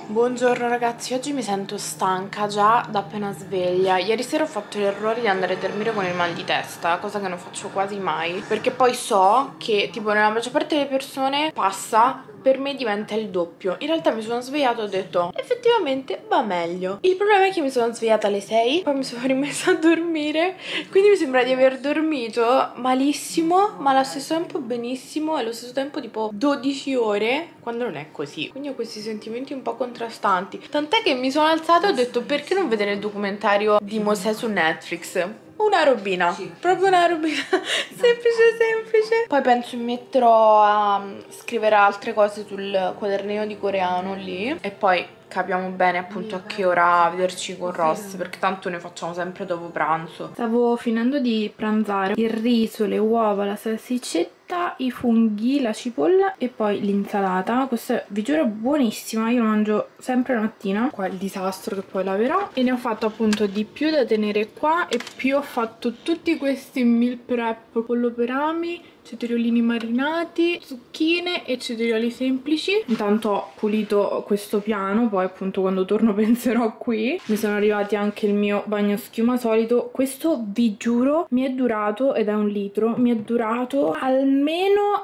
Buongiorno ragazzi, oggi mi sento stanca già da appena sveglia. Ieri sera ho fatto l'errore di andare a dormire con il mal di testa, cosa che non faccio quasi mai, perché poi so che tipo nella maggior parte delle persone passa, per me diventa il doppio. In realtà mi sono svegliata e ho detto effettivamente va meglio. Il problema è che mi sono svegliata alle 6, poi mi sono rimessa a dormire, quindi mi sembra di aver dormito malissimo ma allo stesso tempo benissimo e allo stesso tempo tipo 12 ore, quando non è così. Quindi ho questi sentimenti un po' contrastanti, tant'è che mi sono alzata e ho detto perché non vedere il documentario di Mosè su Netflix. Una robina, sì. Proprio una robina semplice. Poi penso mi metterò a scrivere altre cose sul quadernino di coreano lì e poi capiamo bene appunto a che ora vederci con Ross, perché tanto ne facciamo sempre dopo pranzo. Stavo finendo di pranzare il riso, le uova, la salsiccetta, i funghi, la cipolla e poi l'insalata. Questa vi giuro è buonissima, io la mangio sempre la mattina. Qua il disastro che poi laverò. E ne ho fatto appunto di più da tenere qua e più ho fatto tutti questi meal prep, pollo per ami, cetriolini marinati, zucchine e cetrioli semplici. Intanto ho pulito questo piano, poi appunto quando torno penserò qui. Mi sono arrivati anche il mio bagno schiuma solito. Questo vi giuro mi è durato, ed è 1 litro, mi è durato almeno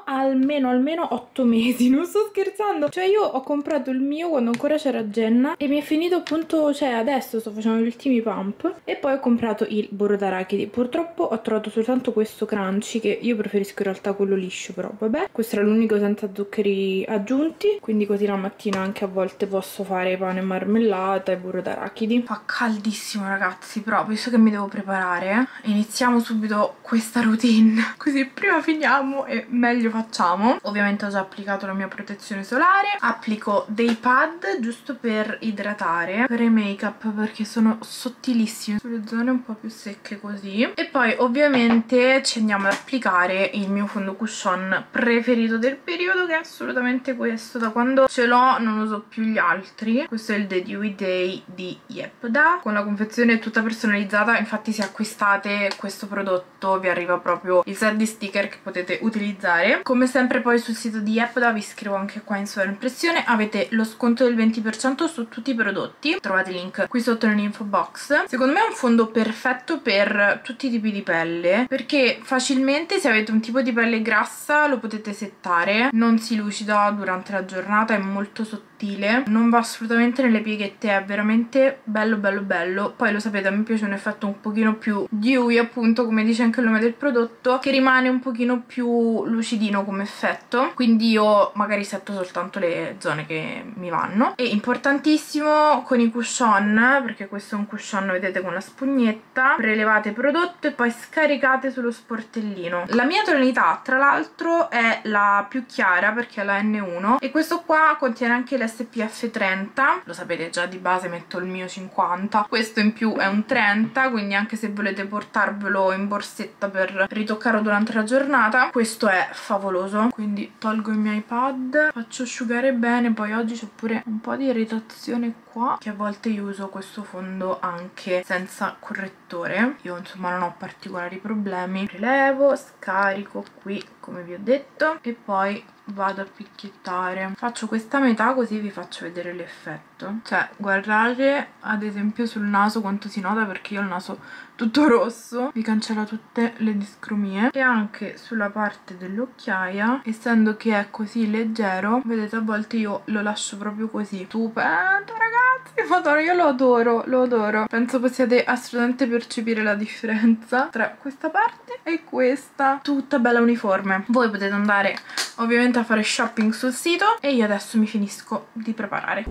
8 mesi, non sto scherzando. Cioè io ho comprato il mio quando ancora c'era Jenna e mi è finito appunto, cioè adesso sto facendo gli ultimi pump. E poi ho comprato il burro d'arachidi. Purtroppo ho trovato soltanto questo crunchy, che io preferisco in realtà quello liscio, però vabbè. Questo era l'unico senza zuccheri aggiunti, quindi così la mattina anche a volte posso fare pane e marmellata e burro d'arachidi. Fa caldissimo ragazzi, però visto che mi devo preparare iniziamo subito questa routine, così prima finiamo e meglio facciamo. Ovviamente ho già applicato la mia protezione solare, applico dei pad giusto per idratare, per i make up, perché sono sottilissimi sulle zone un po' più secche così. E poi ovviamente ci andiamo ad applicare il mio fondo cushion preferito del periodo, che è assolutamente questo. Da quando ce l'ho non uso più gli altri. Questo è il The Dewy Day di Yepda, con la confezione tutta personalizzata. Infatti se acquistate questo prodotto vi arriva proprio il set di sticker che potete utilizzare. Come sempre poi sul sito di Yepda, vi scrivo anche qua in sovraimpressione, avete lo sconto del 20% su tutti i prodotti. Trovate il link qui sotto nell'info box. Secondo me è un fondo perfetto per tutti i tipi di pelle, perché facilmente se avete un tipo di pelle grassa lo potete settare, non si lucida durante la giornata, è molto sottile, non va assolutamente nelle pieghette, è veramente bello. Poi lo sapete, a me piace un effetto un pochino più dewy, appunto come dice anche il nome del prodotto, che rimane un pochino più lucidino come effetto, quindi io magari setto soltanto le zone che mi vanno. E importantissimo con i cushion, perché questo è un cushion, vedete, con la spugnetta, prelevate il prodotto e poi scaricate sullo sportellino. La mia tonalità tra l'altro è la più chiara perché è la N1 e questo qua contiene anche l'SPF 30, lo sapete già di base metto il mio 50, questo in più è un 30, quindi anche se volete portarvelo in borsetta per ritoccarlo durante la giornata questo è favoloso. Quindi tolgo i miei pad, faccio asciugare bene. Poi oggi c'ho pure un po' di irritazione qua, che a volte io uso questo fondo anche senza correttore, io insomma non ho particolari problemi. Rilevo, scarico qui come vi ho detto e poi vado a picchiettare. Faccio questa metà così vi faccio vedere l'effetto. Cioè guardate ad esempio sul naso quanto si nota, perché io ho il naso tutto rosso, vi cancella tutte le discromie. E anche sulla parte dell'occhiaia, essendo che è così leggero, vedete, a volte io lo lascio proprio così. Stupendo ragazzi, madonna, io lo adoro. Penso possiate assolutamente percepire la differenza tra questa parte e questa, tutta bella uniforme. Voi potete andare ovviamente a fare shopping sul sito e io adesso mi finisco di preparare.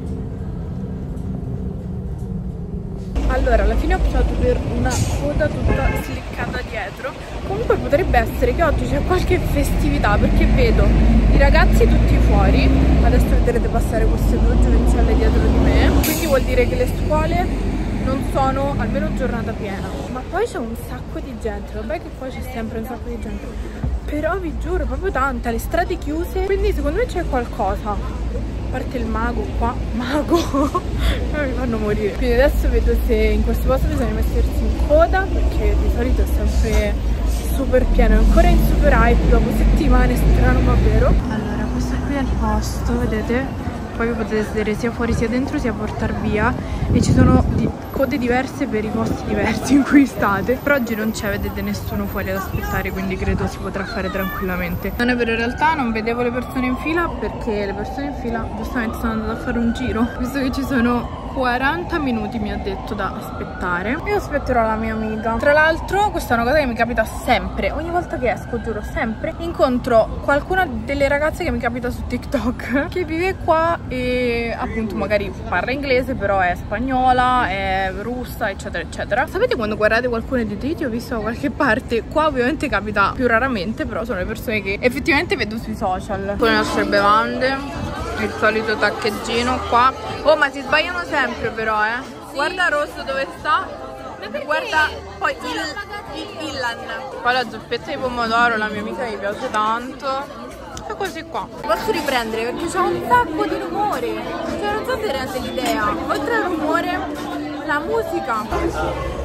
Allora, alla fine ho optato per una coda tutta sliccata dietro. Comunque potrebbe essere che oggi c'è qualche festività, perché vedo i ragazzi tutti fuori. Adesso vedrete passare queste 2 giovincelli dietro di me, quindi vuol dire che le scuole non sono almeno giornata piena. Ma poi c'è un sacco di gente, vabbè che poi c'è sempre un sacco di gente, però vi giuro proprio tanta, le strade chiuse, quindi secondo me c'è qualcosa. A parte il mago qua, mi fanno morire. Quindi adesso vedo se in questo posto bisogna mettersi in coda, perché di solito è sempre super pieno, è ancora in super hype dopo settimane, strano ma vero. Allora, questo qui è il posto, vedete? poi vi potete sedere sia fuori sia dentro sia portar via, e ci sono code diverse per i posti diversi in cui state. Per oggi non c'è, vedete, nessuno fuori ad aspettare, quindi credo si potrà fare tranquillamente. Non è vero, in realtà non vedevo le persone in fila, perché le persone in fila giustamente sono andate a fare un giro, visto che ci sono 40 minuti, mi ha detto, da aspettare. Io aspetterò la mia amica. Tra l'altro questa è una cosa che mi capita sempre, ogni volta che esco, giuro, sempre incontro qualcuna delle ragazze che mi capita su TikTok che vive qua e appunto magari parla inglese, però è spagnola, è russa, eccetera eccetera. Sapete quando guardate qualcuno e dite io ti ho visto da qualche parte? Qua ovviamente capita più raramente, però sono le persone che effettivamente vedo sui social. Con le nostre bevande, il solito taccheggino qua. Oh, ma si sbagliano sempre però, sì. Guarda Rosso dove sta. Guarda poi il Ilan. Poi la zuppetta di pomodoro, la mia amica mi piace tanto. E così qua. Posso riprendere perché c'è un sacco di rumore. Cioè non so se rende l'idea. Oltre al rumore, la musica.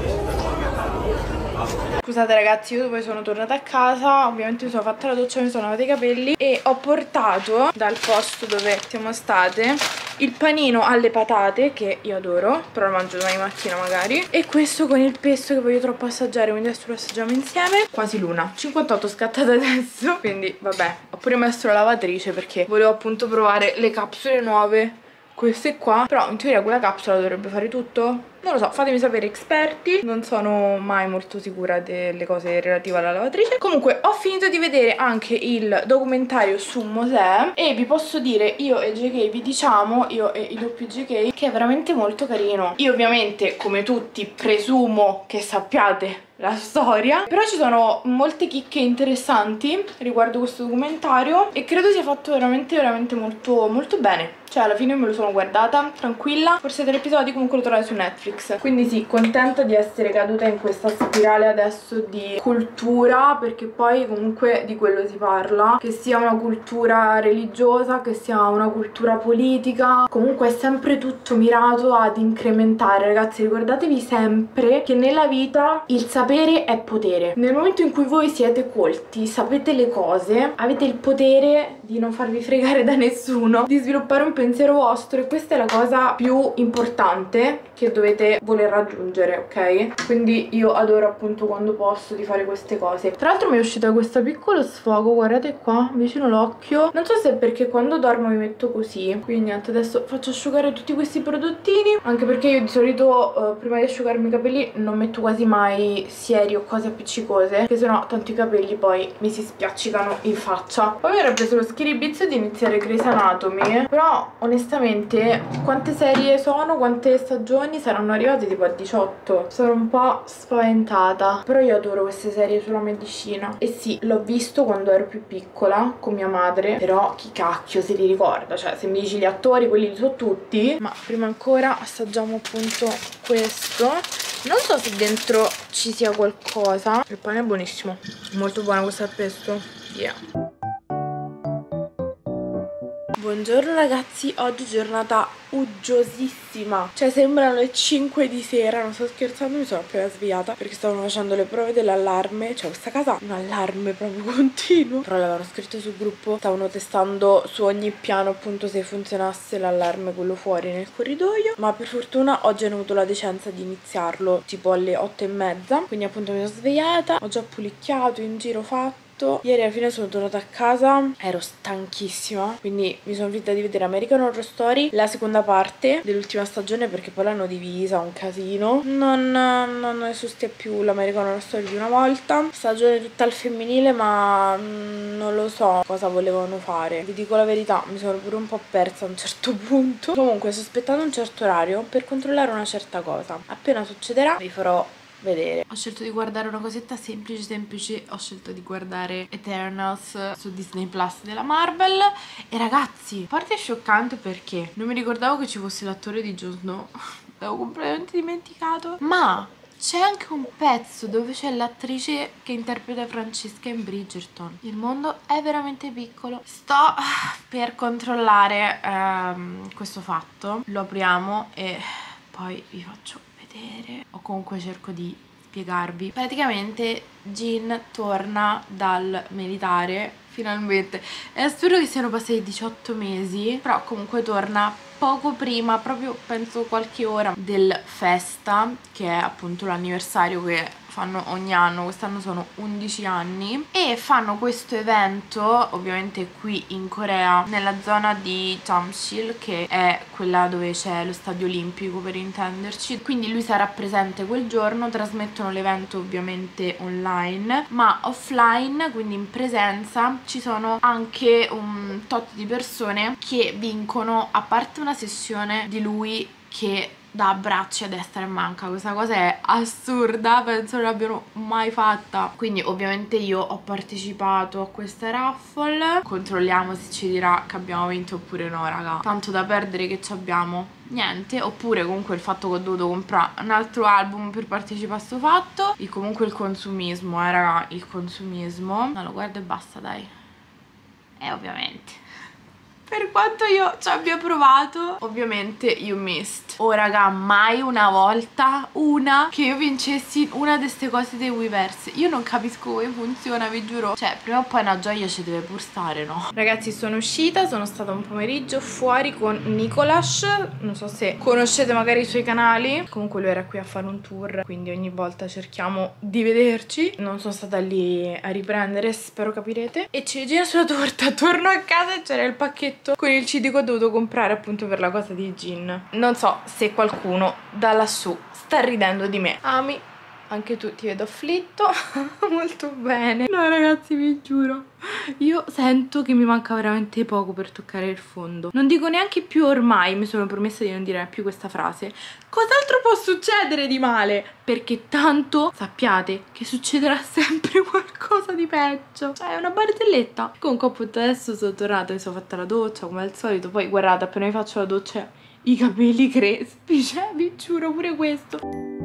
Scusate ragazzi, io poi sono tornata a casa, ovviamente mi sono fatta la doccia, mi sono lavata i capelli e ho portato dal posto dove siamo state il panino alle patate, che io adoro, però lo mangio domani mattina magari, e questo con il pesto che voglio troppo assaggiare, quindi adesso lo assaggiamo insieme. Quasi l'una, 58 scattate adesso, quindi vabbè, ho pure messo la lavatrice perché volevo appunto provare le capsule nuove, queste qua, però in teoria quella capsula dovrebbe fare tutto. Non lo so, fatemi sapere esperti, non sono mai molto sicura delle cose relative alla lavatrice. Comunque ho finito di vedere anche il documentario su Mosè e vi posso dire, io e JK vi diciamo, io e il doppio JK, che è veramente molto carino. Io ovviamente, come tutti, presumo che sappiate la storia, però ci sono molte chicche interessanti riguardo questo documentario e credo sia fatto veramente molto, molto bene. Cioè alla fine me lo sono guardata tranquilla, forse 3 episodi, comunque lo trovate su Netflix. Quindi sì, contenta di essere caduta in questa spirale adesso di cultura, perché poi comunque di quello si parla, che sia una cultura religiosa, che sia una cultura politica, comunque è sempre tutto mirato ad incrementare. Ragazzi, ricordatevi sempre che nella vita il sapere è potere. Nel momento in cui voi siete colti, sapete le cose, avete il potere di non farvi fregare da nessuno, di sviluppare un pensiero vostro, e questa è la cosa più importante che dovete voler raggiungere, ok? Quindi io adoro appunto quando posso di fare queste cose. Tra l'altro mi è uscita questo piccolo sfogo, guardate qua vicino l'occhio, non so se è perché quando dormo mi metto così, quindi niente, adesso faccio asciugare tutti questi prodottini, anche perché io di solito prima di asciugarmi i capelli non metto quasi mai sieri o cose appiccicose, perché sennò tanto i capelli poi mi si spiaccicano in faccia. Poi mi ero preso lo schiribizio di iniziare Grey's Anatomy, però onestamente quante serie sono, quante stagioni saranno arrivate? Tipo a 18. Sono un po' spaventata, però io adoro queste serie sulla medicina. E sì, l'ho visto quando ero più piccola con mia madre, però chi cacchio se li ricorda? Cioè, se mi dici gli attori, quelli li so tutti. Ma prima ancora assaggiamo appunto questo. Non so se dentro ci sia qualcosa. Il pane è buonissimo, molto buono questo al pesto. Yeah. Buongiorno ragazzi, oggi giornata uggiosissima. Cioè sembrano le 5 di sera, non sto scherzando, mi sono appena svegliata perché stavano facendo le prove dell'allarme. Cioè questa casa ha un allarme proprio continuo. Però l'avevano scritto sul gruppo, stavano testando su ogni piano appunto se funzionasse l'allarme, quello fuori nel corridoio. Ma per fortuna oggi hanno avuto la decenza di iniziarlo tipo alle 8:30. Quindi appunto mi sono svegliata, ho già pulicchiato, in giro fatto. Ieri alla fine sono tornata a casa, ero stanchissima, quindi mi sono finta di vedere American Horror Story, la seconda parte dell'ultima stagione, perché poi l'hanno divisa, un casino. Non esiste più l'American Horror Story di una volta. Stagione tutta al femminile, ma non lo so cosa volevano fare. Vi dico la verità, mi sono pure un po' persa a un certo punto. Comunque sto aspettando un certo orario per controllare una certa cosa. Appena succederà vi farò vedere. Ho scelto di guardare una cosetta semplice, ho scelto di guardare Eternals su Disney Plus della Marvel. E ragazzi, a parte scioccante perché non mi ricordavo che ci fosse l'attore di Jon Snow, l'avevo completamente dimenticato, ma c'è anche un pezzo dove c'è l'attrice che interpreta Francesca in Bridgerton. Il mondo è veramente piccolo. Sto per controllare questo fatto, lo apriamo e poi vi faccio vedere, o comunque cerco di spiegarvi. Praticamente Jin torna dal militare finalmente. È assurdo che siano passati 18 mesi, però comunque torna poco prima, proprio penso qualche ora del Festa, che è appunto l'anniversario che fanno ogni anno. Quest'anno sono 11 anni e fanno questo evento ovviamente qui in Corea, nella zona di Jamsil, che è quella dove c'è lo stadio olimpico, per intenderci. Quindi lui sarà presente quel giorno. Trasmettono l'evento ovviamente online, ma offline, quindi in presenza, ci sono anche un tot di persone che vincono, a parte una sessione di lui che dà abbracci a destra e manca. Questa cosa è assurda, penso non l'abbiano mai fatta. Quindi ovviamente io ho partecipato a questa raffle. Controlliamo se ci dirà che abbiamo vinto oppure no, raga. Tanto da perdere che ci abbiamo niente. Oppure comunque il fatto che ho dovuto comprare un altro album per partecipare a sto fatto. E comunque il consumismo, raga, il consumismo. No, lo guardo e basta, dai. Ovviamente, per quanto io ci abbia provato, ovviamente you missed. Oh raga, mai una volta che io vincessi una di queste cose dei Weverse. Io non capisco come funziona, vi giuro. Cioè, prima o poi una gioia ci deve pur stare, no? Ragazzi, sono uscita, sono stata un pomeriggio fuori con Nicolas. Non so se conoscete magari i suoi canali. Comunque lui era qui a fare un tour, quindi ogni volta cerchiamo di vederci. Non sono stata lì a riprendere, spero capirete. E ciliegina sulla torta, torno a casa e c'era il pacchetto con il CD che ho dovuto comprare appunto per la cosa di Jin. Non so se qualcuno da lassù sta ridendo di me. Ami, anche tu ti vedo afflitto. Molto bene. No ragazzi, vi giuro, io sento che mi manca veramente poco per toccare il fondo. Non dico neanche più ormai, mi sono promessa di non dire più questa frase. Cos'altro può succedere di male? Perché tanto sappiate che succederà sempre qualcosa di peggio. Cioè, è una barzelletta. Comunque appunto adesso sono tornata, mi sono fatta la doccia come al solito. Poi guardate, appena mi faccio la doccia i capelli crespi. Cioè, vi giuro, pure questo.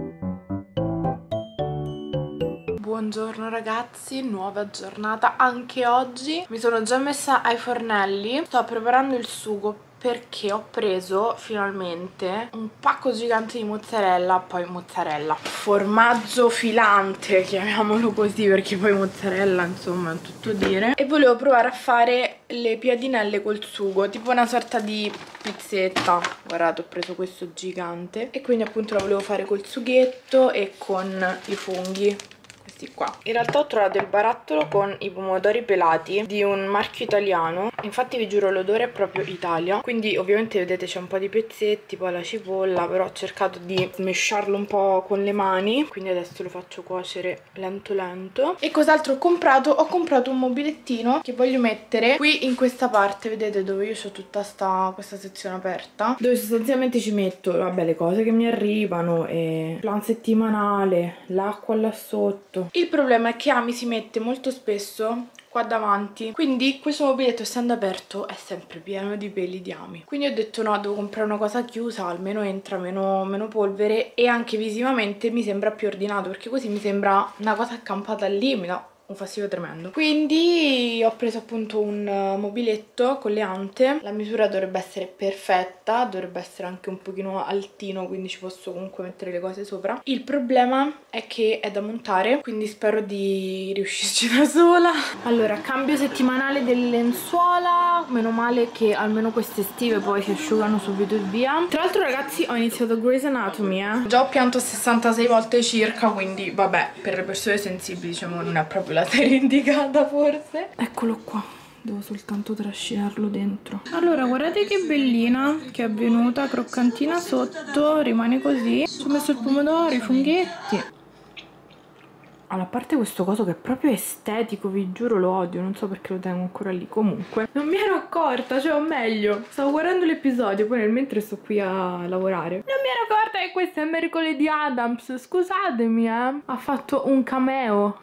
Buongiorno ragazzi, nuova giornata anche oggi. Mi sono già messa ai fornelli, sto preparando il sugo perché ho preso finalmente un pacco gigante di mozzarella. Poi mozzarella, formaggio filante, chiamiamolo così, perché poi mozzarella insomma è tutto dire. E volevo provare a fare le piadinelle col sugo, tipo una sorta di pizzetta. Guardate, ho preso questo gigante e quindi appunto la volevo fare col sughetto e con i funghi qua. In realtà ho trovato il barattolo con i pomodori pelati di un marchio italiano. Infatti vi giuro, l'odore è proprio Italia. Quindi ovviamente vedete c'è un po' di pezzetti, poi la cipolla, però ho cercato di smesciarlo un po' con le mani, quindi adesso lo faccio cuocere lento lento. E cos'altro ho comprato? Ho comprato un mobilettino che voglio mettere qui in questa parte, vedete, dove io ho tutta questa sezione aperta, dove sostanzialmente ci metto, vabbè, le cose che mi arrivano e plan settimanale, l'acqua là sotto. Il problema è che Ami si mette molto spesso qua davanti, quindi questo mobiletto, essendo aperto, è sempre pieno di peli di Ami. Quindi ho detto no, devo comprare una cosa chiusa, almeno entra meno polvere e anche visivamente mi sembra più ordinato, perché così mi sembra una cosa accampata lì, mi dà un fastidio tremendo. Quindi ho preso appunto un mobiletto con le ante. La misura dovrebbe essere perfetta, dovrebbe essere anche un pochino altino, quindi ci posso comunque mettere le cose sopra. Il problema è che è da montare, quindi spero di riuscirci da sola. Allora, cambio settimanale delle lenzuola, meno male che almeno queste estive poi si asciugano subito e via. Tra l'altro ragazzi, ho iniziato Grey's Anatomy, Già ho pianto 66 volte circa, quindi vabbè, per le persone sensibili diciamo non è proprio la serie indicata forse. Eccolo qua, devo soltanto trascinarlo dentro. Allora, guardate che bellina che è venuta, croccantina sotto, rimane così. Ci ho messo il pomodoro, i funghetti. Allora, a parte questo coso che è proprio estetico, vi giuro lo odio, non so perché lo tengo ancora lì. Comunque, non mi ero accorta, cioè o meglio, stavo guardando l'episodio, poi nel mentre sto qui a lavorare. Non mi ero accorta che questo è mercoledì Addams, scusatemi ha fatto un cameo,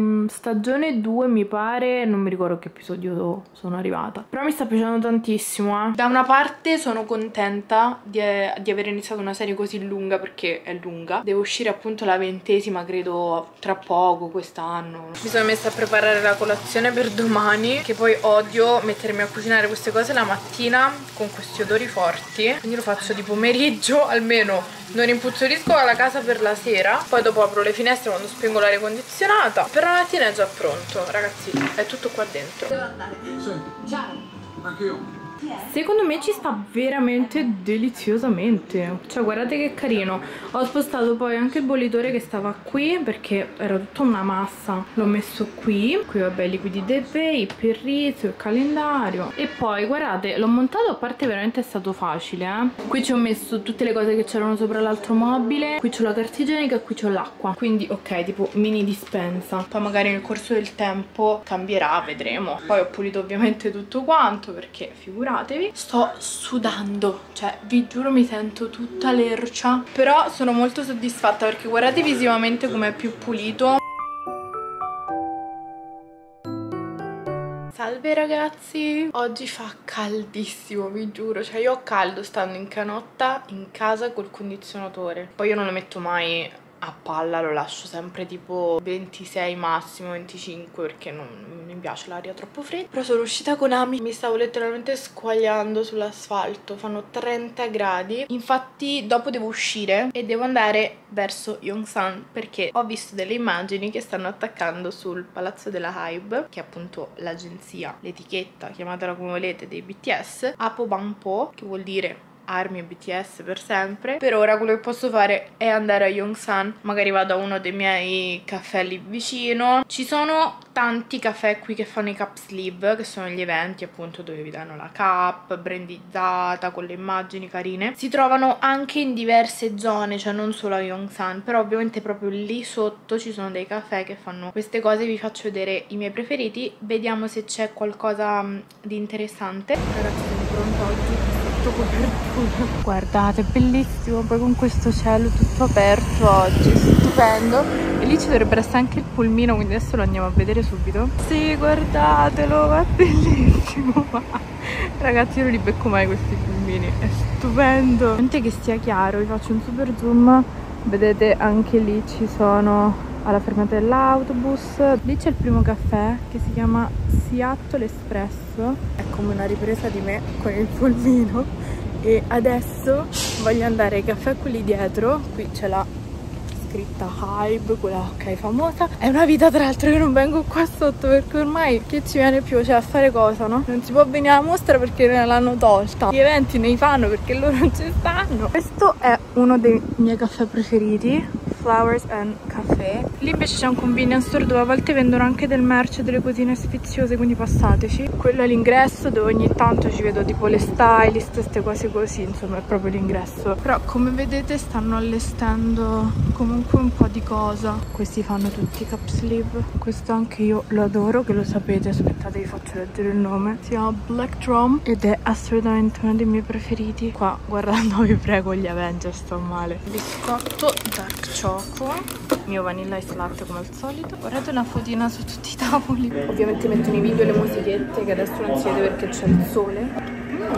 stagione 2 mi pare, non mi ricordo che episodio sono arrivata. Però mi sta piacendo tantissimo, Da una parte sono contenta di aver iniziato una serie così lunga, perché è lunga. Devo uscire appunto la 20ª, credo, tra poco. poco quest'anno. Mi sono messa a preparare la colazione per domani, che poi odio mettermi a cucinare queste cose la mattina con questi odori forti, quindi lo faccio di pomeriggio, almeno non impuzzolisco la casa per la sera. Poi dopo apro le finestre quando spengo l'aria condizionata. Per la mattina è già pronto, ragazzi, è tutto qua dentro. Devo andare. Sì. Ciao. Anche io. Secondo me ci sta veramente deliziosamente. Cioè guardate che carino. Ho spostato poi anche il bollitore che stava qui perché era tutta una massa. L'ho messo qui. Qui vabbè i liquidi del vape, il riso, il calendario. E poi guardate, l'ho montato, a parte veramente è stato facile, Qui ci ho messo tutte le cose che c'erano sopra l'altro mobile. Qui c'ho la carta igienica e qui c'ho l'acqua. Quindi ok, tipo mini dispensa. Poi magari nel corso del tempo cambierà, vedremo. Poi ho pulito ovviamente tutto quanto perché figuratevi. Sto sudando, cioè vi giuro mi sento tutta lercia. Però sono molto soddisfatta perché guardate visivamente com'è più pulito. Salve ragazzi, oggi fa caldissimo, vi giuro, cioè io ho caldo stando in canotta in casa col condizionatore. Poi io non lo metto mai a palla, lo lascio sempre tipo 26 massimo 25 perché non mi piace l'aria troppo fredda. Però sono uscita con Ami, mi stavo letteralmente squagliando sull'asfalto, fanno 30 gradi. Infatti dopo devo uscire e devo andare verso Yongsan perché ho visto delle immagini che stanno attaccando sul palazzo della Hybe, che è appunto l'agenzia, l'etichetta, chiamatela come volete, dei BTS, Apo Bangpo, che vuol dire Army e BTS per sempre. Per ora quello che posso fare è andare a Yongsan, magari vado a uno dei miei caffè lì vicino. Ci sono tanti caffè qui che fanno i cup sleeve, che sono gli eventi appunto dove vi danno la cup brandizzata con le immagini carine. Si trovano anche in diverse zone, cioè non solo a Yongsan, però ovviamente proprio lì sotto ci sono dei caffè che fanno queste cose. Vi faccio vedere i miei preferiti, vediamo se c'è qualcosa di interessante. Ragazzi, sono pronta oggi. Guardate, bellissimo, poi con questo cielo tutto aperto oggi, stupendo. E lì ci dovrebbe essere anche il pulmino, quindi adesso lo andiamo a vedere subito. Sì, guardatelo, è bellissimo. Ragazzi, io non li becco mai questi pulmini, è stupendo. Niente che sia chiaro, vi faccio un super zoom. Vedete, anche lì ci sono alla fermata dell'autobus. Lì c'è il primo caffè che si chiama Seattle Espresso, è come una ripresa di me con il pulmino. E adesso voglio andare ai caffè quelli dietro. Qui c'è la scritta Hybe, quella ok famosa. È una vita tra l'altro che non vengo qua sotto perché ormai che ci viene più, cioè a fare cosa, no? Non si può venire alla mostra perché ne l'hanno tolta. Gli eventi ne fanno perché loro non ci stanno. Questo è uno dei miei caffè preferiti, Flowers and Café. Lì invece c'è un convenience store dove a volte vendono anche del merce, delle cosine sfiziose, quindi passateci. Quello è l'ingresso dove ogni tanto ci vedo tipo le stylist, queste cose così, insomma è proprio l'ingresso. Però come vedete stanno allestendo comunque un po' di cosa. Questi fanno tutti i cup sleeve. Questo anche io lo adoro, che lo sapete, aspettate vi faccio leggere il nome. Si chiama Black Drum ed è assolutamente uno dei miei preferiti. Qua guardando vi prego gli Avengers, sto male. Biscotto dark chocolate, mio vanilla ice latte come al solito. Guardate una fotina su tutti i tavoli. Ovviamente metto nei video le musichette che adesso non si vede perché c'è il sole.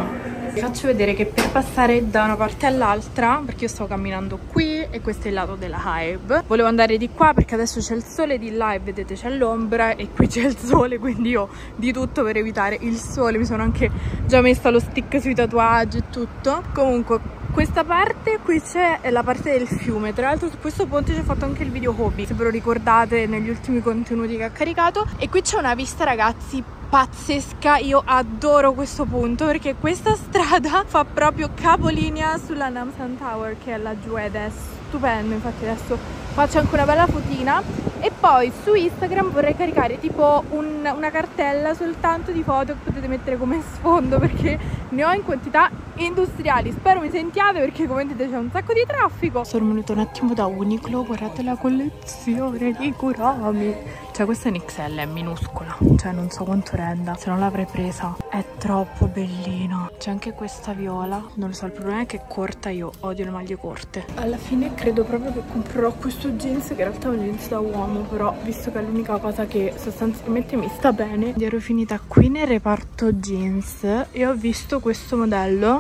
Vi faccio vedere che per passare da una parte all'altra, perché io sto camminando qui e questo è il lato della Hybe, volevo andare di qua perché adesso c'è il sole, di là e vedete c'è l'ombra e qui c'è il sole, quindi io di tutto per evitare il sole mi sono anche già messa lo stick sui tatuaggi e tutto. Comunque questa parte qui c'è la parte del fiume, tra l'altro su questo ponte ci ho fatto anche il video hobby, se ve lo ricordate negli ultimi contenuti che ha caricato. E qui c'è una vista ragazzi pazzesca, io adoro questo punto perché questa strada fa proprio capolinea sulla Namsan Tower che è laggiù ed è stupendo. Infatti adesso faccio anche una bella fotina e poi su Instagram vorrei caricare tipo una cartella soltanto di foto che potete mettere come sfondo perché ne ho in quantità industriali. Spero mi sentiate perché come vedete c'è un sacco di traffico. Sono venuta un attimo da Uniqlo, guardate la collezione di Kurami. Cioè questa è in XL, è minuscola, cioè non so quanto renda, se non l'avrei presa. È troppo bellino. C'è anche questa viola, non lo so, il problema è che è corta, io odio le maglie corte. Alla fine credo proprio che comprerò questo jeans, che in realtà è un jeans da uomo, però visto che è l'unica cosa che sostanzialmente mi sta bene. Ero finita qui nel reparto jeans e ho visto questo modello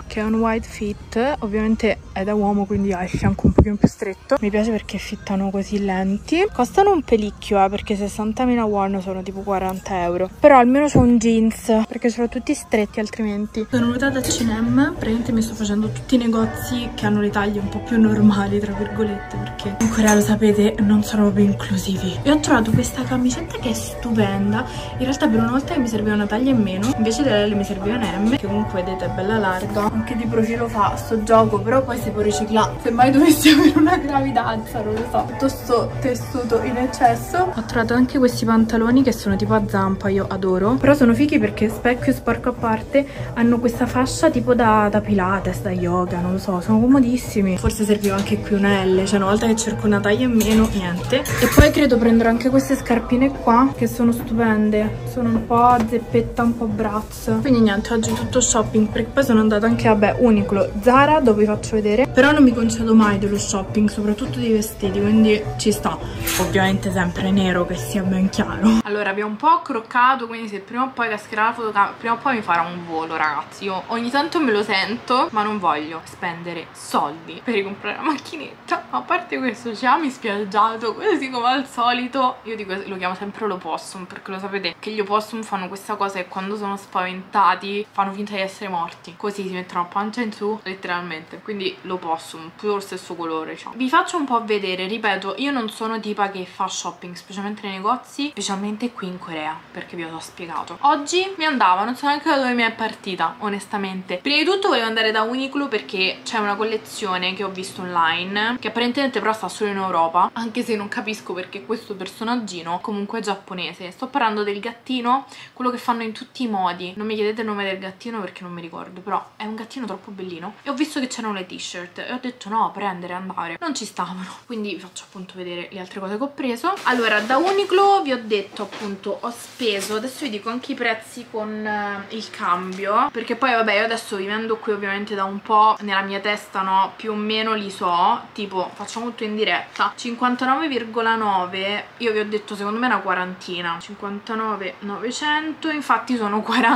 questo che è un wide fit, ovviamente è da uomo quindi ha il fianco un pochino più stretto. Mi piace perché fittano così lenti. Costano un pelicchio perché 60.000 won sono tipo 40 euro. Però almeno c'ho un jeans perché sono tutti stretti altrimenti. Sono venuta da H&M, praticamente mi sto facendo tutti i negozi che hanno le taglie un po' più normali tra virgolette, perché in Corea lo sapete non sono proprio inclusivi. E ho trovato questa camicetta che è stupenda. In realtà per una volta che mi serviva una taglia in meno, invece della L mi serviva una M, che comunque vedete è bella larga. Anche di profilo fa sto gioco, però poi si può riciclare. Se mai dovessi avere una gravidanza, non lo so. Tutto sto tessuto in eccesso. Ho trovato anche questi pantaloni che sono tipo a zampa, io adoro. Però sono fighi perché specchio e sporco a parte hanno questa fascia tipo da pilates, da yoga, non lo so, sono comodissimi. Forse serviva anche qui una L, cioè una volta che cerco una taglia in meno, niente. E poi credo prenderò anche queste scarpine qua, che sono stupende. Sono un po' a zeppetta, un po' brazzo. Quindi niente, oggi tutto shopping, perché poi sono andata anche, vabbè, Uniqlo, Zara, dove vi faccio vedere. Però non mi concedo mai dello shopping, soprattutto di vestiti, quindi ci sta. Ovviamente sempre nero, che sia ben chiaro. Allora, vi ho un po' croccato, quindi se prima o poi cascherà la fotocamera, prima o poi mi farà un volo, ragazzi. Io ogni tanto me lo sento, ma non voglio spendere soldi per ricomprare la macchinetta. A parte questo, ci ha mi spiaggiato, così come al solito. Io dico, lo chiamo sempre l'opossum, perché lo sapete che gli opossum fanno questa cosa e quando sono spaventati fanno finta di essere morti. Così si mettono a pancia in su, letteralmente. Quindi l'opossum, pure lo stesso colore, diciamo. Vi faccio un po' vedere, ripeto, io non sono tipa che fa shopping, specialmente nei negozi, specialmente qui in Corea, perché vi ho spiegato. Oggi mi andava, non so neanche da dove mi è partita, onestamente. Prima di tutto volevo andare da Uniqlo perché c'è una collezione che ho visto online, che apparentemente però sta solo in Europa, anche se non capisco perché questo personaggino comunque è giapponese. Sto parlando del gattino, quello che fanno in tutti i modi. Non mi chiedete il nome del gattino perché non mi ricordo, però è un gattino troppo bellino. E ho visto che c'erano le t-shirt e ho detto no, prendere, andare. Non ci stavano, quindi vi faccio appunto vedere le altre cose che ho preso. Allora, da Uniqlo vi ho detto appunto ho speso, adesso vi dico anche i prezzi con il cambio, perché poi vabbè io adesso vivendo qui ovviamente da un po' nella mia testa no, più o meno li so, tipo facciamo tutto in diretta, 59,9, io vi ho detto secondo me una quarantina, 59,900, infatti sono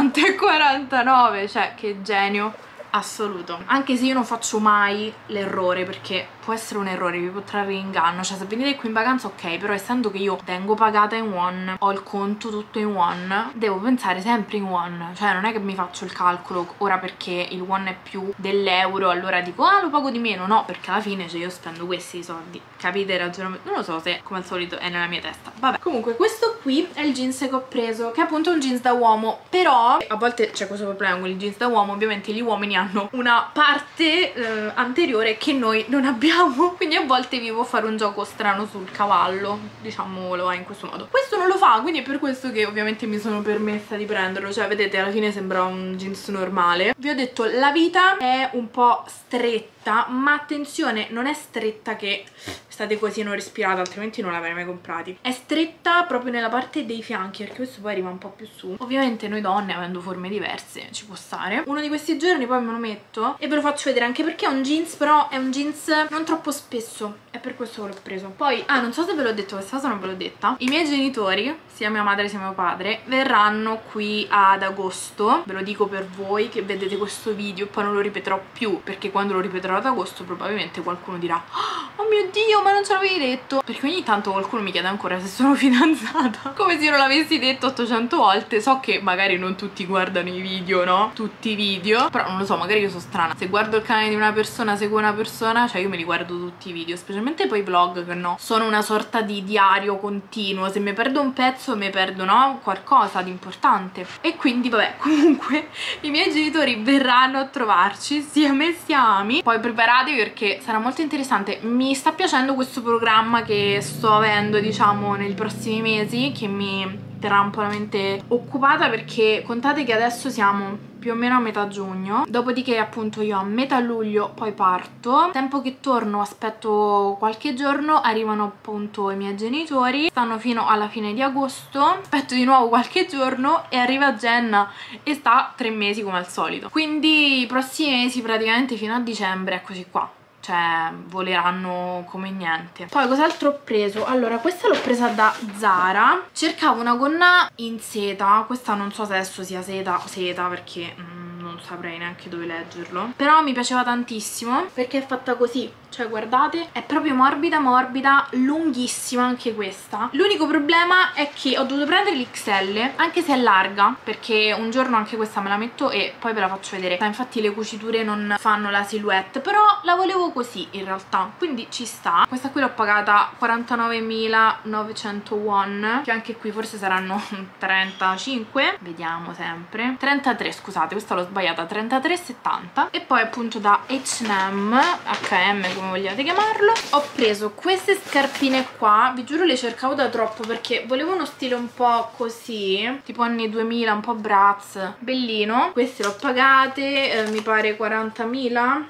40,49, cioè che genio assoluto. Anche se io non faccio mai l'errore, perché può essere un errore, vi può trarre in inganno, cioè se venite qui in vacanza ok, però essendo che io tengo pagata in won, ho il conto tutto in won, devo pensare sempre in won, cioè non è che mi faccio il calcolo ora perché il won è più dell'euro allora dico ah lo pago di meno, no, perché alla fine cioè io spendo questi soldi, capite il ragionamento? Non lo so se come al solito è nella mia testa, vabbè. Comunque questo qui è il jeans che ho preso, che è appunto un jeans da uomo, però a volte c'è questo problema con il jeans da uomo, ovviamente gli uomini hanno una parte anteriore che noi non abbiamo, quindi a volte vivo a fare un gioco strano sul cavallo, diciamolo in questo modo. Questo non lo fa, quindi è per questo che ovviamente mi sono permessa di prenderlo, cioè vedete alla fine sembra un jeans normale. Vi ho detto la vita è un po' stretta, ma attenzione, non è stretta che state così e non respirate, altrimenti non l'avrei mai comprati. È stretta proprio nella parte dei fianchi, perché questo poi arriva un po' più su. Ovviamente noi donne, avendo forme diverse, ci può stare. Uno di questi giorni poi me lo metto e ve lo faccio vedere, anche perché è un jeans, però è un jeans non troppo spesso, è per questo che l'ho preso. Poi, non so se ve l'ho detto, questa cosa non ve l'ho detta, i miei genitori, sia mia madre sia mio padre, verranno qui ad agosto. Ve lo dico per voi che vedete questo video e poi non lo ripeterò più, perché quando lo ripeterò ad agosto probabilmente qualcuno dirà oh mio Dio, ma non ce l'avevi detto, perché ogni tanto qualcuno mi chiede ancora se sono fidanzata, come se io non l'avessi detto 800 volte. So che magari non tutti guardano i video, no? Tutti i video, però non lo so, magari io sono strana, se guardo il canale di una persona, seguo una persona, cioè io me li guardo tutti i video, specialmente poi i vlog, che no, sono una sorta di diario continuo, se mi perdo un pezzo mi perdo, no, qualcosa di importante. E quindi vabbè, comunque i miei genitori verranno a trovarci sia me sia Ami. Poi preparatevi perché sarà molto interessante. Mi sta piacendo questo programma che sto avendo, diciamo, nei prossimi mesi, che mi terrà un po' la mente occupata, perché contate che adesso siamo più o meno a metà giugno, dopodiché appunto io a metà luglio poi parto, tempo che torno aspetto qualche giorno, arrivano appunto i miei genitori, stanno fino alla fine di agosto, aspetto di nuovo qualche giorno e arriva Jenna e sta 3 mesi come al solito, quindi i prossimi mesi praticamente fino a dicembre eccoci qua, cioè voleranno come niente. Poi cos'altro ho preso? Allora questa l'ho presa da Zara, cercavo una gonna in seta, questa non so se adesso sia seta perché non non saprei neanche dove leggerlo, però mi piaceva tantissimo perché è fatta così, cioè guardate, è proprio morbida morbida, lunghissima anche questa. L'unico problema è che ho dovuto prendere l'XL, anche se è larga, perché un giorno anche questa me la metto e poi ve la faccio vedere. Infatti le cuciture non fanno la silhouette, però la volevo così in realtà, quindi ci sta. Questa qui l'ho pagata 49.900 won, che anche qui forse saranno 35, vediamo sempre, 33, scusate, questa l'ho sbagliata, 33,70. E poi appunto da H&M, H&M come vogliate chiamarlo, ho preso queste scarpine qua. Vi giuro le cercavo da troppo perché volevo uno stile un po' così, tipo anni 2000, un po' Bratz, bellino. Queste l'ho pagate, mi pare 40.000,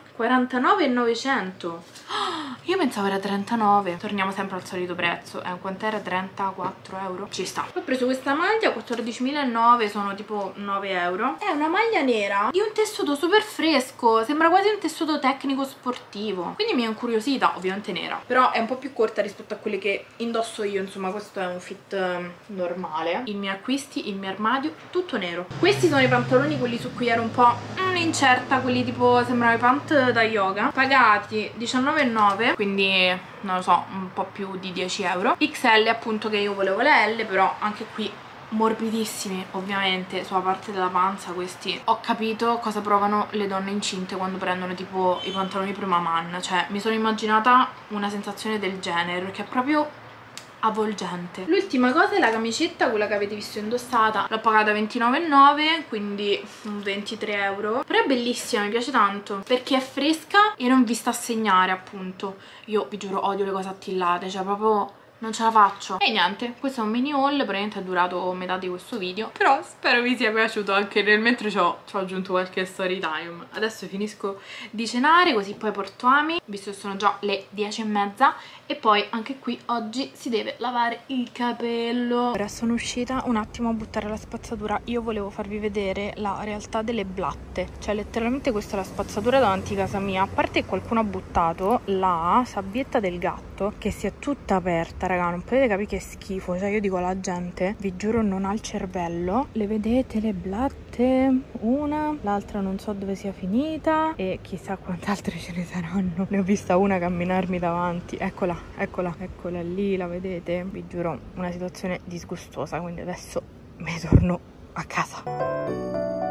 49.900. Io pensavo era 39. Torniamo sempre al solito prezzo. Quant'era? 34 euro. Ci sta. Ho preso questa maglia, 14.900, sono tipo 9 euro. È una maglia nera di un tessuto super fresco, sembra quasi un tessuto tecnico sportivo, quindi mi è incuriosita. Ovviamente nera, però è un po' più corta rispetto a quelle che indosso io. Insomma, questo è un fit normale. I miei acquisti, il mio armadio, tutto nero. Questi sono i pantaloni, quelli su cui ero un po' incerta, quelli tipo sembrano i pant da yoga, pagati 19,9, quindi non lo so, un po' più di 10 euro. XL appunto, che io volevo la L, però anche qui morbidissimi ovviamente sulla parte della panza. Questi ho capito cosa provano le donne incinte quando prendono tipo i pantaloni prima man, cioè mi sono immaginata una sensazione del genere perché è proprio avvolgente. L'ultima cosa è la camicetta, quella che avete visto indossata, l'ho pagata 29,9, quindi 23 euro, però è bellissima, mi piace tanto perché è fresca e non vi sta a segnare appunto. Io vi giuro odio le cose attillate, cioè proprio non ce la faccio. E niente, questo è un mini haul, praticamente è durato metà di questo video, però spero vi sia piaciuto anche nel mentre ci ho aggiunto qualche story time. Adesso finisco di cenare così poi porto Ami, visto che sono già le 10:30, e poi anche qui oggi si deve lavare il capello. Ora sono uscita un attimo a buttare la spazzatura. Io volevo farvi vedere la realtà delle blatte, cioè letteralmente questa è la spazzatura davanti a casa mia. A parte che qualcuno ha buttato la sabbietta del gatto che si è tutta aperta, raga, non potete capire che schifo. Cioè io dico, la gente, vi giuro, non ha il cervello. Le vedete le blatte? Una, l'altra non so dove sia finita e chissà quante altre ce ne saranno. Ne ho vista una camminarmi davanti, eccola, eccola, eccola lì, la vedete? Vi giuro, una situazione disgustosa, quindi adesso me ne torno a casa.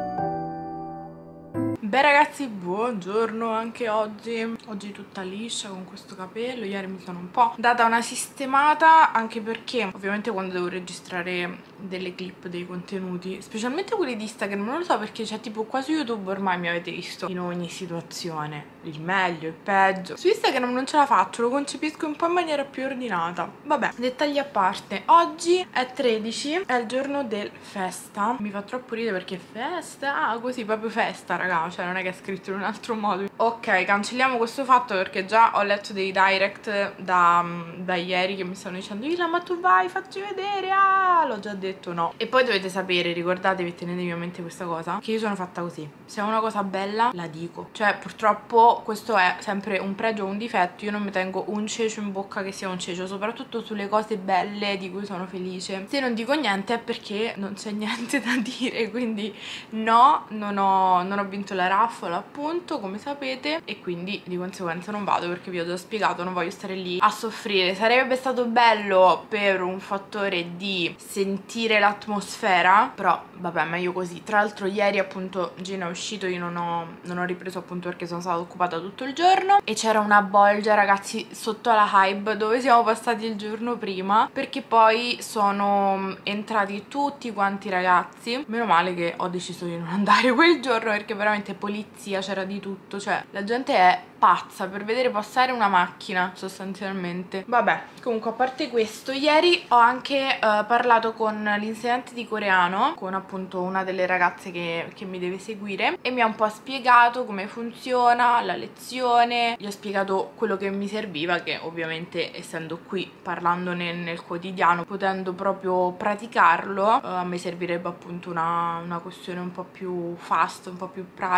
Beh ragazzi, buongiorno anche oggi. Oggi tutta liscia con questo capello. Ieri mi sono un po' data una sistemata, anche perché ovviamente quando devo registrare delle clip, dei contenuti, specialmente quelli di Instagram, non lo so perché c'è tipo qua su YouTube ormai mi avete visto in ogni situazione, il meglio, il peggio. Su Instagram non ce la faccio, lo concepisco un po' in maniera più ordinata. Vabbè, dettagli a parte. Oggi è 13, è il giorno del festa. Mi fa troppo ridere perché festa, così proprio festa, raga, cioè non è che è scritto in un altro modo. Ok, cancelliamo questo fatto perché già ho letto dei direct da ieri che mi stanno dicendo Ila, ma tu vai, facci vedere, l'ho già detto no. E poi dovete sapere, ricordatevi e tenetevi a mente questa cosa, che io sono fatta così: se è una cosa bella la dico. Cioè purtroppo questo è sempre un pregio o un difetto, io non mi tengo un cecio in bocca che sia un cecio, soprattutto sulle cose belle di cui sono felice. Se non dico niente è perché non c'è niente da dire, quindi no, non ho vinto la raffola appunto, come sapete, e quindi di conseguenza non vado perché vi ho già spiegato, non voglio stare lì a soffrire. Sarebbe stato bello per un fattore di sentire l'atmosfera, però vabbè, meglio così. Tra l'altro ieri appunto Gino è uscito, io non ho ripreso appunto perché sono stata occupata tutto il giorno, e c'era una bolgia ragazzi sotto la Hybe dove siamo passati il giorno prima, perché poi sono entrati tutti quanti ragazzi. Meno male che ho deciso di non andare quel giorno perché veramente polizia, c'era di tutto, cioè la gente è pazza per vedere passare una macchina sostanzialmente. Vabbè, comunque a parte questo, ieri ho anche parlato con l'insegnante di coreano, con appunto una delle ragazze che mi deve seguire, e mi ha un po' spiegato come funziona la lezione, gli ho spiegato quello che mi serviva, che ovviamente essendo qui, parlando nel quotidiano, potendo proprio praticarlo, a me servirebbe appunto una questione un po' più fast, un po' più pratica,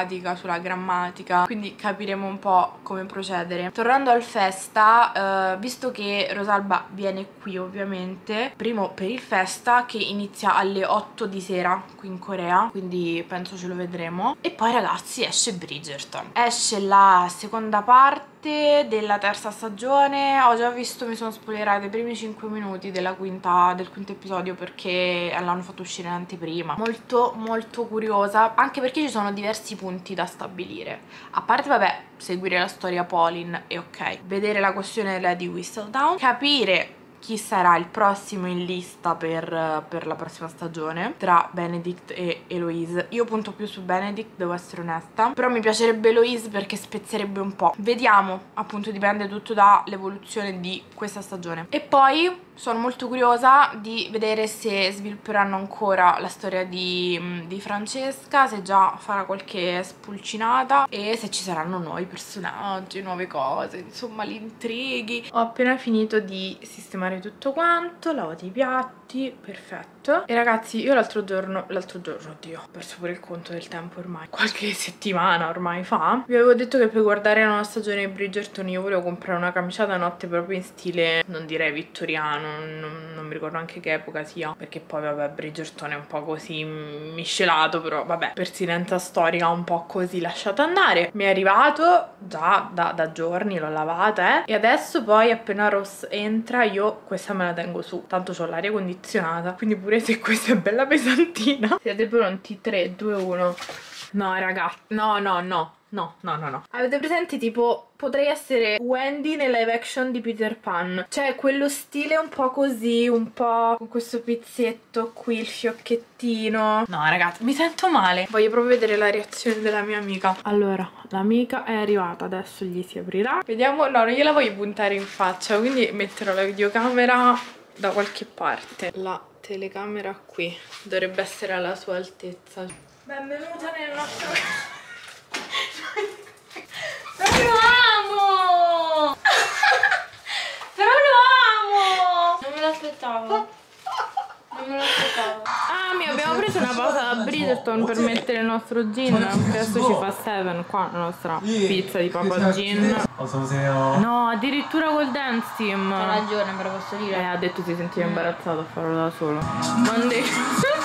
sintattica, sulla grammatica, quindi capiremo un po' come procedere. Tornando al festa, visto che Rosalba viene qui ovviamente, primo per il festa che inizia alle 8 di sera qui in Corea, quindi penso ce lo vedremo. E poi ragazzi esce Bridgerton, esce la seconda parte della terza stagione. Ho già visto, mi sono spoilerata i primi 5 minuti del quinto episodio perché l'hanno fatto uscire in anteprima. Molto molto curiosa, anche perché ci sono diversi punti da stabilire, a parte vabbè seguire la storia Pauline e ok, vedere la questione Lady Whistledown, capire chi sarà il prossimo in lista per la prossima stagione tra Benedict e Eloise. Io punto più su Benedict, devo essere onesta, però mi piacerebbe Eloise perché spezzerebbe un po'. Vediamo, appunto dipende tutto dall'evoluzione di questa stagione. E poi sono molto curiosa di vedere se svilupperanno ancora la storia di Francesca, se già farà qualche spulcinata e se ci saranno nuovi personaggi, nuove cose, insomma gli intrighi. Ho appena finito di sistemare tutto quanto, lavate i piatti, perfetto. E ragazzi, io l'altro giorno, oddio, ho perso pure il conto del tempo ormai, qualche settimana ormai fa, vi avevo detto che per guardare la nuova stagione di Bridgerton io volevo comprare una camiccia da notte proprio in stile, non direi vittoriano, non mi ricordo anche che epoca sia, perché poi vabbè Bridgerton è un po' così miscelato, però vabbè, pertinenza storica un po' così lasciata andare. Mi è arrivato già da giorni, l'ho lavata e adesso poi appena Ross entra io questa me la tengo su, tanto c'ho l'aria condizionata, quindi pure se questa è bella pesantina. Siete pronti? 3, 2, 1. No ragazzi, no. Avete presente tipo potrei essere Wendy nella live action di Peter Pan, cioè quello stile un po' così, un po' con questo pizzetto qui, il fiocchettino. No ragazzi, mi sento male. Voglio proprio vedere la reazione della mia amica. Allora, l'amica è arrivata, adesso gli si aprirà. Vediamo, no, non gliela voglio puntare in faccia, quindi metterò la videocamera da qualche parte. La telecamera qui dovrebbe essere alla sua altezza. Benvenuta nel nostro... Però lo amo! Però lo amo! Non me l'aspettavo. Ah, abbiamo preso una pausa da Bridgerton per mettere il nostro gin. Adesso ci fa 7 qua la nostra pizza di Papa Gin. No, addirittura col dance team. Ha ragione, me lo posso dire. Ha detto si sentiva imbarazzato a farlo da solo. Mande...